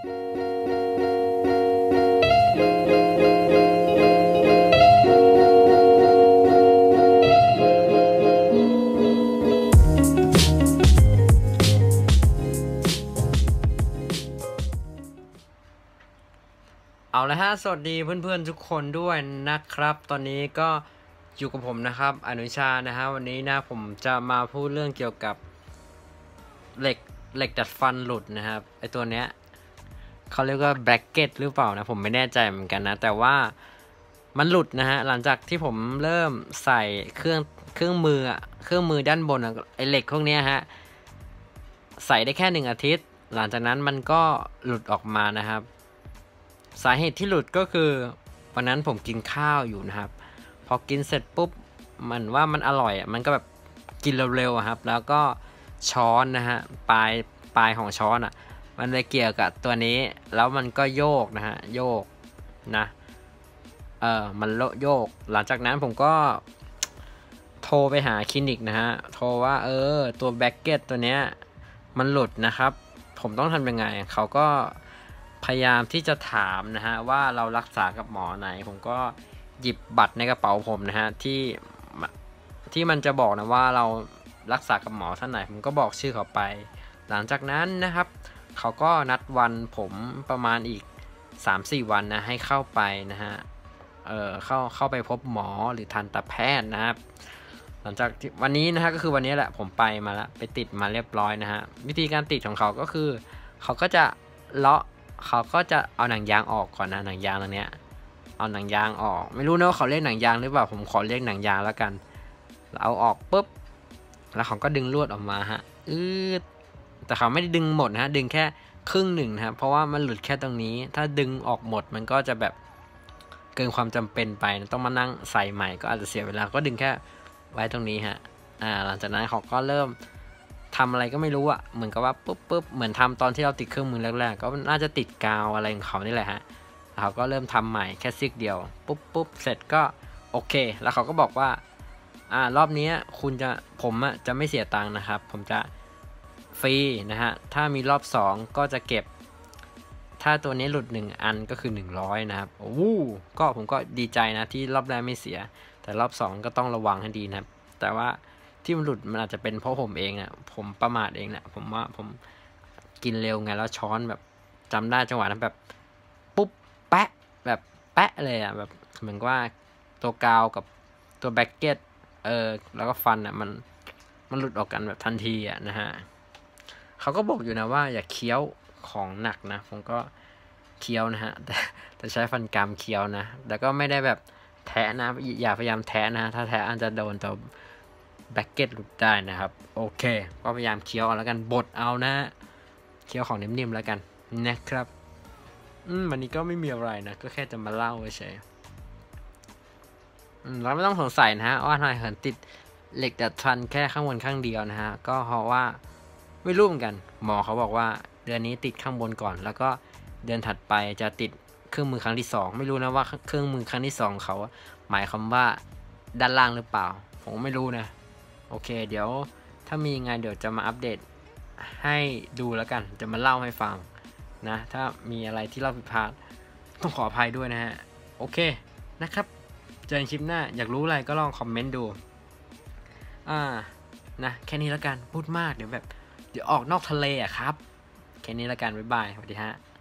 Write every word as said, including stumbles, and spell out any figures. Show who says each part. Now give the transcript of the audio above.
Speaker 1: เอาละฮะสวัสดีเพื่อนๆทุกคนด้วยนะครับตอนนี้ก็อยู่กับผมนะครับอนุชานะฮะวันนี้นะผมจะมาพูดเรื่องเกี่ยวกับเหล็กเหล็กดัดฟันหลุดนะครับไอตัวเนี้ยเขาเรียกว่าแบล็กเก็ตหรือเปล่านะผมไม่แน่ใจเหมือนกันนะแต่ว่ามันหลุดนะฮะหลังจากที่ผมเริ่มใส่เครื่องเครื่องมือเครื่องมือด้านบนไอเหล็กพวกนี้ฮะใส่ได้แค่หนึ่งอาทิตย์หลังจากนั้นมันก็หลุดออกมานะครับสาเหตุที่หลุดก็คือวันนั้นผมกินข้าวอยู่นะครับพอกินเสร็จปุ๊บมันว่ามันอร่อยอ่ะมันก็แบบกินเร็วๆครับแล้วก็ช้อนนะฮะปลายปลายของช้อนอ่ะมันไปเกี่ยวกับตัวนี้แล้วมันก็โยกนะฮะโยกนะเออมันโยกหลังจากนั้นผมก็โทรไปหาคลินิกนะฮะโทรว่าเออตัวแบ็กเก็ตตัวเนี้ยมันหลุดนะครับผมต้องทำยังไงเขาก็พยายามที่จะถามนะฮะว่าเรารักษากับหมอไหนผมก็หยิบบัตรในกระเป๋าผมนะฮะที่ที่มันจะบอกนะว่าเรารักษากับหมอท่านไหนผมก็บอกชื่อเขาไปหลังจากนั้นนะครับเขาก็นัดวันผมประมาณอีก สามสี่ วันนะให้เข้าไปนะฮะเอ่อเข้าเข้าไปพบหมอหรือทันตแพทย์นะครับหลังจากวันนี้นะฮะก็คือวันนี้แหละผมไปมาแล้วไปติดมาเรียบร้อยนะฮะวิธีการติดของเขาก็คือเขาก็จะเลาะเขาก็จะเอาหนังยางออกก่อนนะหนังยางตรงเนี้ยเอาหนังยางออกไม่รู้นะว่าเขาเรียกหนังยางหรือเปล่าผมขอเรียกหนังยางแล้วกันเอาออกปุ๊บแล้วเขาก็ดึงลวดออกมาฮะอืดแต่เขาไม่ได้ดึงหมดนะฮะดึงแค่ครึ่งหนึ่งนะครับเพราะว่ามันหลุดแค่ตรงนี้ถ้าดึงออกหมดมันก็จะแบบเกินความจำเป็นไปต้องมานั่งใส่ใหม่ก็อาจจะเสียเวลาก็ดึงแค่ไว้ตรงนี้ฮะอ่าหลังจากนั้นเขาก็เริ่มทำอะไรก็ไม่รู้อ่ะเหมือนกับว่าปุ๊บปุ๊บเหมือนทำตอนที่เราติดเครื่องมือแรกๆก็น่าจะติดกาวอะไรของเขานี่แหละฮะเขาก็เริ่มทำใหม่แค่ซิกเดียวปุ๊บปุ๊บเสร็จก็โอเคแล้วเขาก็บอกว่าอ่ารอบนี้คุณจะผมอ่ะจะไม่เสียตังค์นะครับผมจะฟรีนะฮะถ้ามีรอบสองก็จะเก็บถ้าตัวนี้หลุดหนึ่งอันก็คือหนึ่งร้อยนะครับโอ้ก็ผมก็ดีใจนะที่รอบแรกไม่เสียแต่รอบสองก็ต้องระวังให้ดีนะครับแต่ว่าที่มันหลุดมันอาจจะเป็นเพราะผมเองนะผมประมาทเองแหละผมว่าผมกินเร็วไงแล้วช้อนแบบจำได้จังหวะนั้นแบบปุ๊บแปะแบบแปะเลยอ่ะแบบเหมือนว่าตัวกาวกับตัวแบ็กเก็ตเออแล้วก็ฟันอ่ะมันมันหลุดออกกันแบบทันทีอ่ะนะฮะเขาก็บอกอยู่นะว่าอย่าเคี้ยวของหนักนะผมก็เคี้ยวนะฮะแต่แต่ใช้ฟันกรามเคี้ยวนะแล้วก็ไม่ได้แบบแทะนะอย่าพยายามแทะนะถ้าแทะอาจจะโดนตัวแบ็กเก็ตหลุดได้นะครับโอเคก็พยายามเคี้ยวเอาแล้วกันบดเอานะเคี้ยวของนิ่มๆแล้วกันนะครับอืมวันนี้ก็ไม่มีอะไรนะก็แค่จะมาเล่าเฉยอืมเราไม่ต้องสงสัยนะฮะว่าทำไมถึงติดเหล็กดัดฟันแค่ข้างบนข้างเดียวนะฮะก็เพราะว่าไม่รู้เหมือนกันหมอเขาบอกว่าเดือนนี้ติดข้างบนก่อนแล้วก็เดือนถัดไปจะติดเครื่องมือครั้งที่สองไม่รู้นะว่าเครื่องมือครั้งที่สองเขาหมายความว่าด้านล่างหรือเปล่าผมไม่รู้นะโอเคเดี๋ยวถ้ามีไงเดี๋ยวจะมาอัปเดตให้ดูแล้วกันจะมาเล่าให้ฟังนะถ้ามีอะไรที่เราผิดพลาดต้องขออภัยด้วยนะฮะโอเคนะครับเจอกันคลิปหน้าอยากรู้อะไรก็ลองคอมเมนต์ดูอ่านะแค่นี้แล้วกันพูดมากเดี๋ยวแบบเดี๋ยวออกนอกทะเลอ่ะครับแค่นี้แล้วกันบ๊ายบายสวัสดีฮะ